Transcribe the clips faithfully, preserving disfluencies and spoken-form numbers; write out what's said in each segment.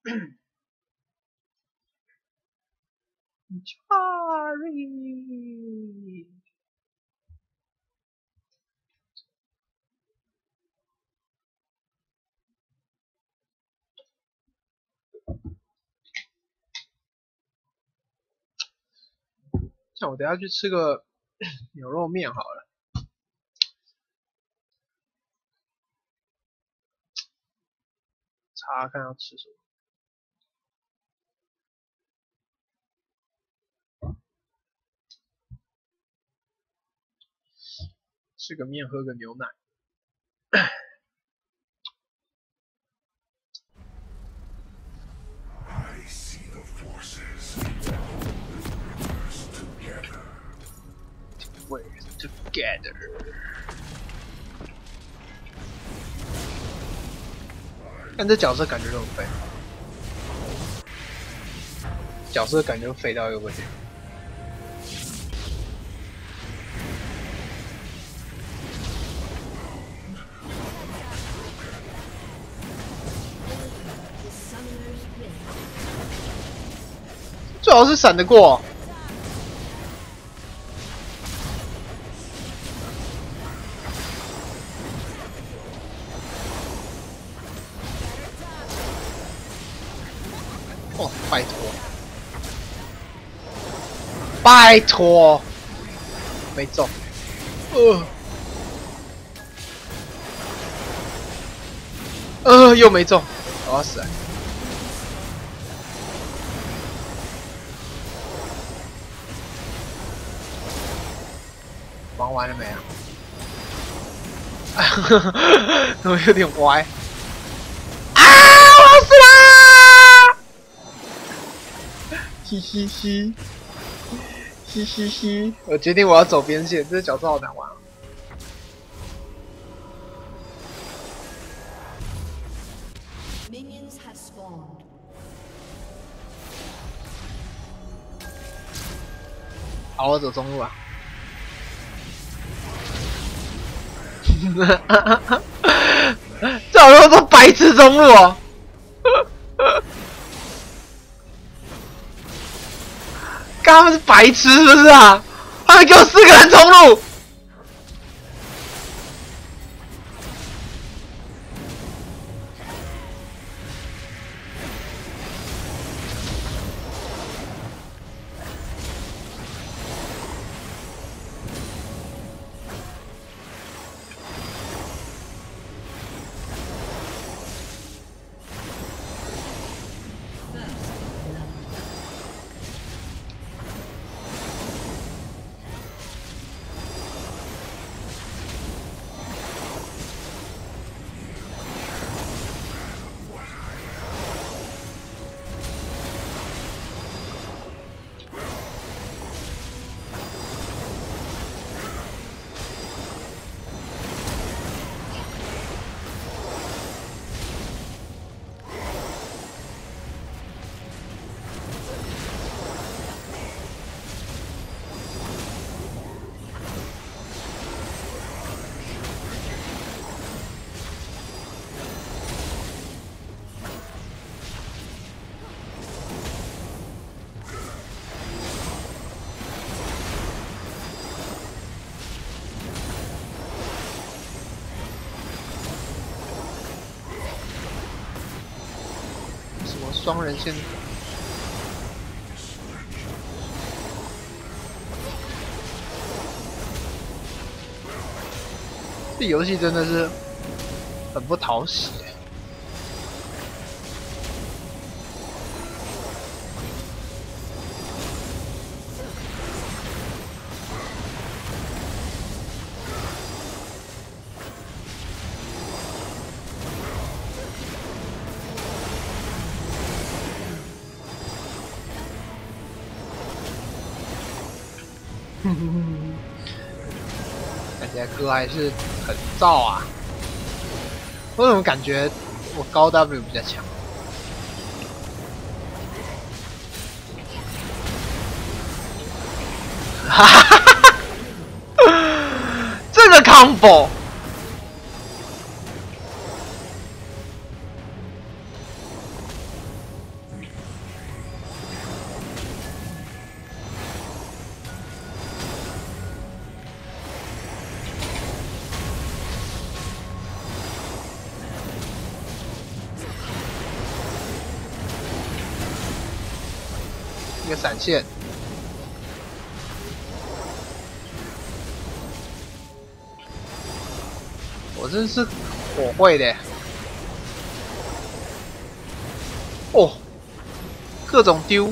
Charlie，像我等下去吃个牛肉面好了。查看要吃什么。吃个面，喝个牛奶。We're together。但这角色感觉都很废，角色感觉废到一个不行。最好是闪得过。哦，拜托，拜托，没中。呃，呃，又没中，我要死了。玩完了没啊？我有点歪。啊！我要死啦！嘻嘻嘻，嘻嘻嘻！我决定我要走边线，这个角色好难玩啊。好，我走中路啊。这好像说白痴中路哦。刚刚是白痴是不是啊？他们给我四个人冲路。双人线，这游戏真的是很不讨喜。感觉哥还是很燥啊！我怎么感觉我高 W 比较强？哈哈哈！这个 combo， 一个闪现，我真是火会的。哦，各种丢。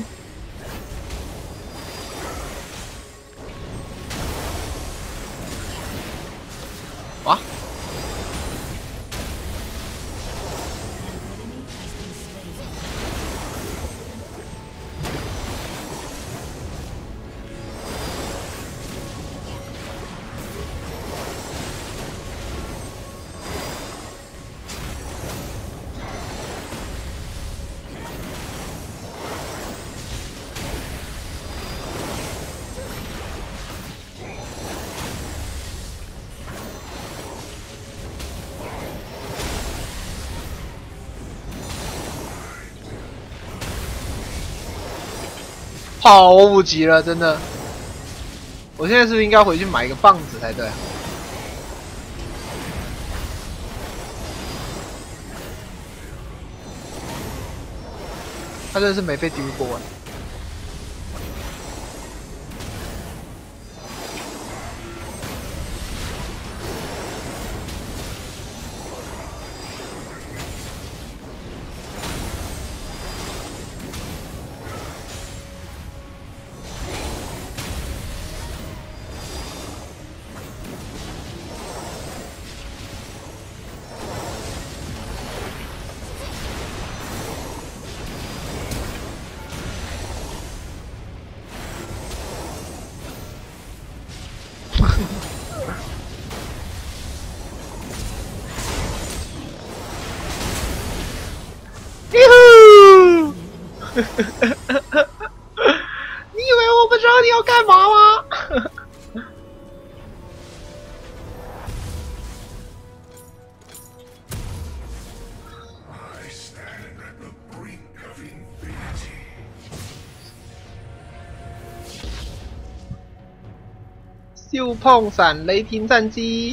啊！好五级了，真的！我现在是不是应该回去买一个棒子才对？他真的是没被丢过哎。你以为我不知道你要干嘛吗？秀碰闪雷霆战机。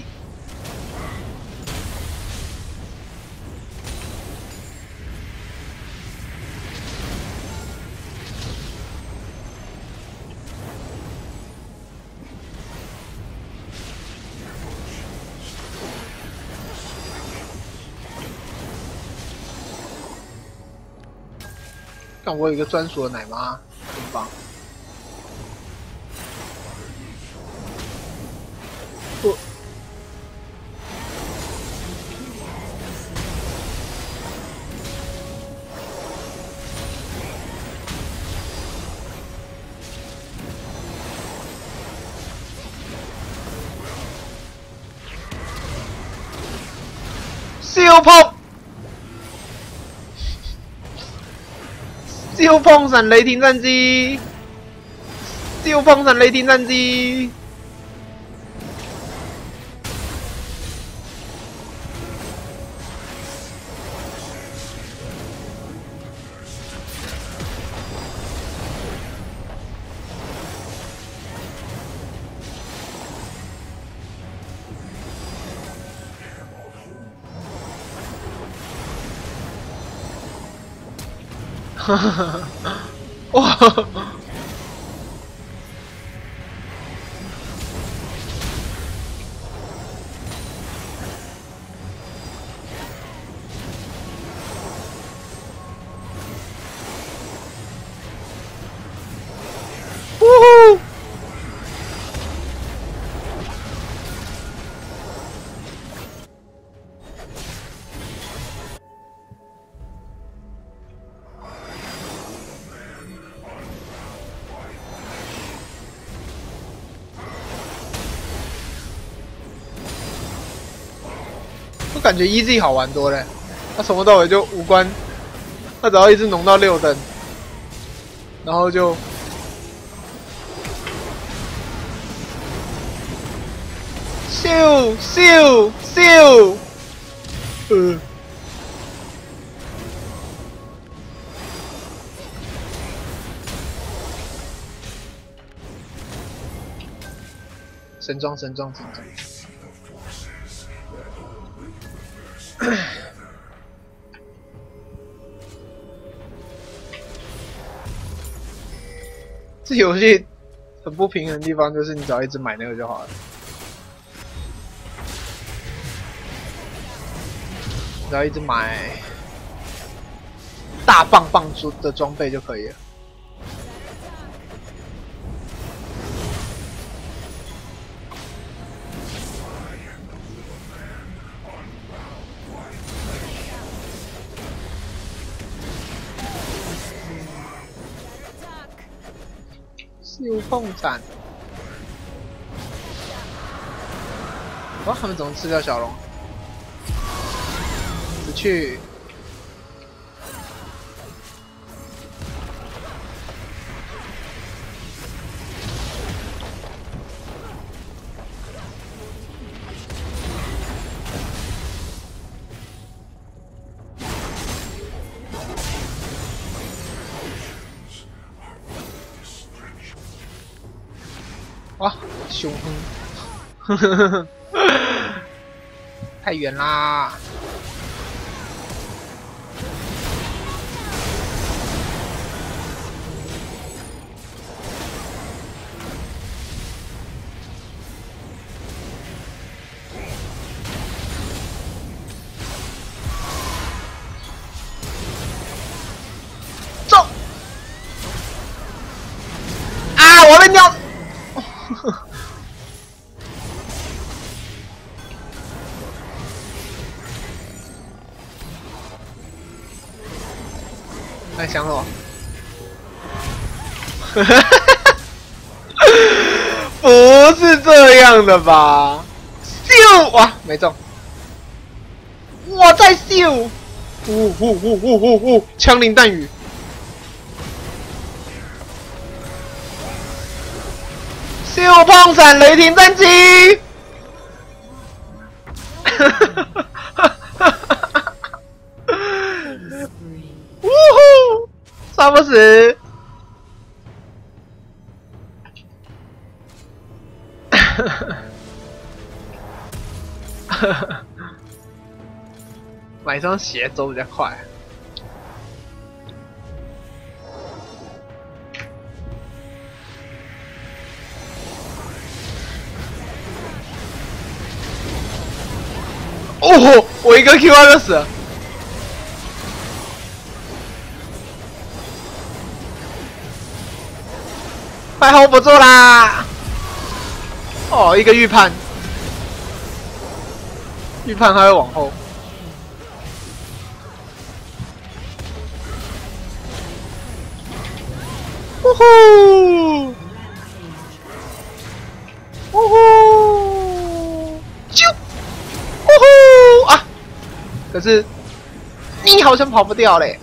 看我有一个专属的奶妈，很棒。不。秀碰。秀碰闪雷霆战机，秀碰闪雷霆战机。哈哈哈！哇！呜呼！我感觉 E Z 好玩多了，他从头到尾就无关，他只要一直弄到六等，然后就咻咻咻，呃，神装神装神装。 这游戏很不平衡的地方就是你只要一直买那个就好了，只要一直买大棒棒珠的装备就可以了。秀凤斩！哇，他们怎么吃掉小龙？死去！哇，凶哼，呵呵呵，太远啦！走！啊，我被尿！在想我？不是这样的吧？咻！哇，没中！我在咻！呜呜呜呜呜呜！枪林弹雨！秀碰闪雷霆战机！呜呼！杀不死！买一双鞋走比较快。哦，我一个 Q 二就死了。快 hold 不住啦！哦，一个预判，预判他会往后。呜呼！呜呼！啾！呜呼！啊！可是你好像跑不掉嘞。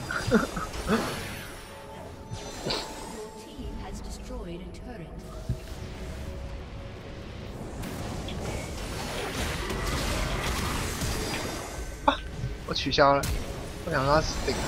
啊！我取消了，我想让他死定了。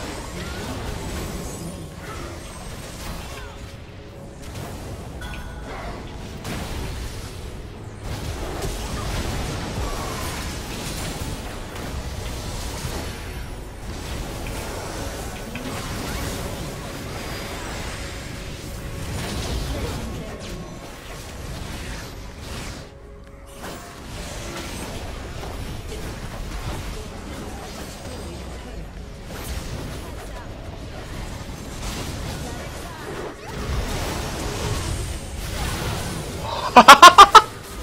哈哈哈哈！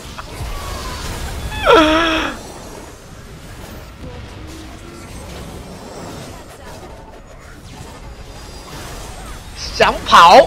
想跑？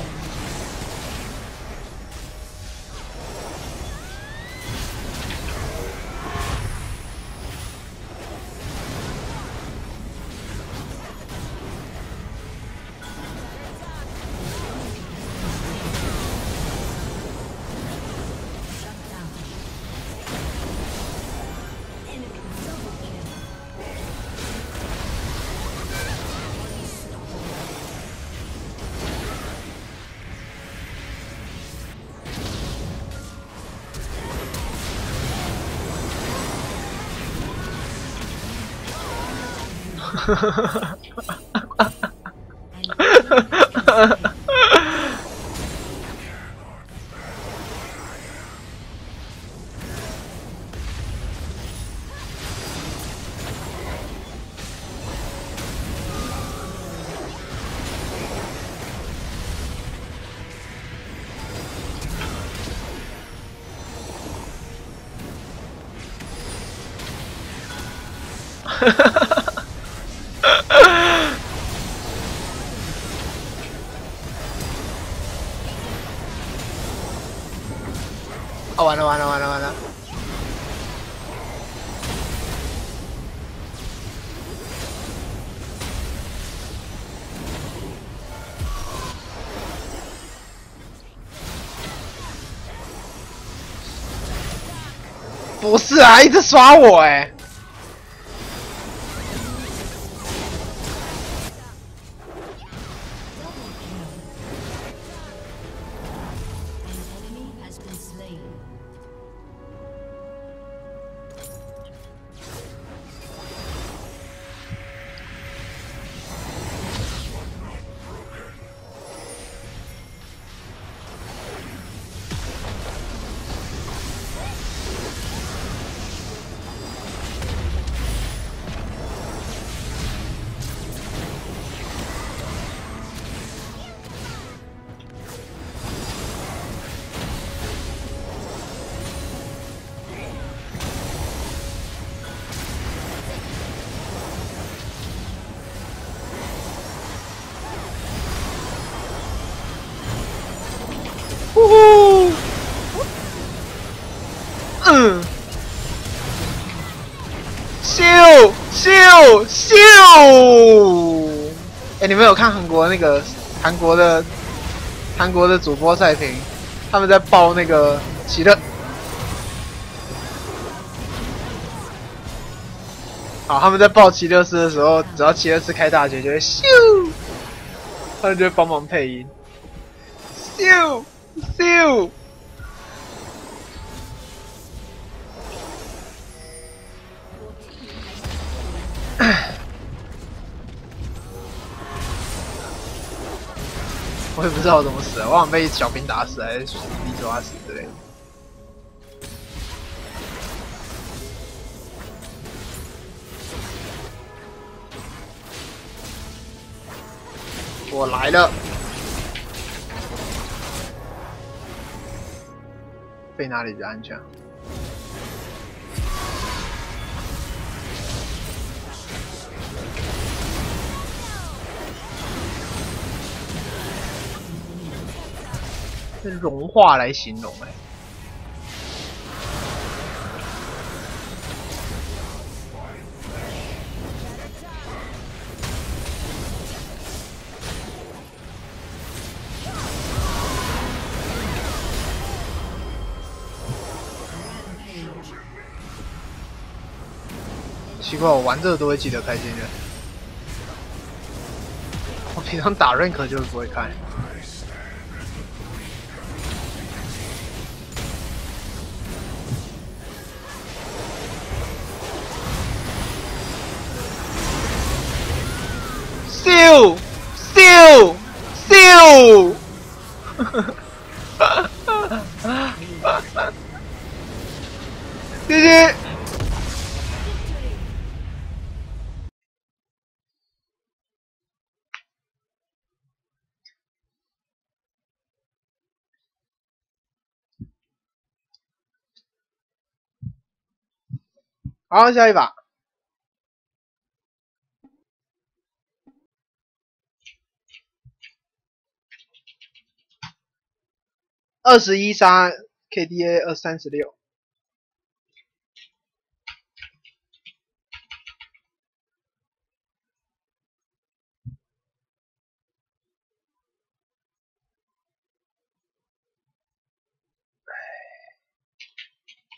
哈哈哈哈哈！ 哦，完了完了完了完了！不是啊，一直刷我哎、欸！呼呼，嗯，咻咻咻！哎，你们有看韩国那个韩国的韩国的主播赛评，他们在报那个奇乐。好，他们在报奇乐斯的时候，只要奇乐斯开大绝，就会咻，他们就会帮忙配音，咻咻。我也不知道我怎么死的，我好像被小兵打死，还是你抓死之类的。我来了，飞哪里比较安全？用融化来形容哎、欸。奇怪，我玩这个都会记得开新人。我平常打 rank 就是不会看。咻咻咻！谢谢。好，下一把。二十一杀 K D A 二三十六。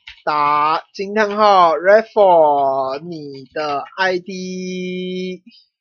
打惊叹号 Raffle 你的 I D。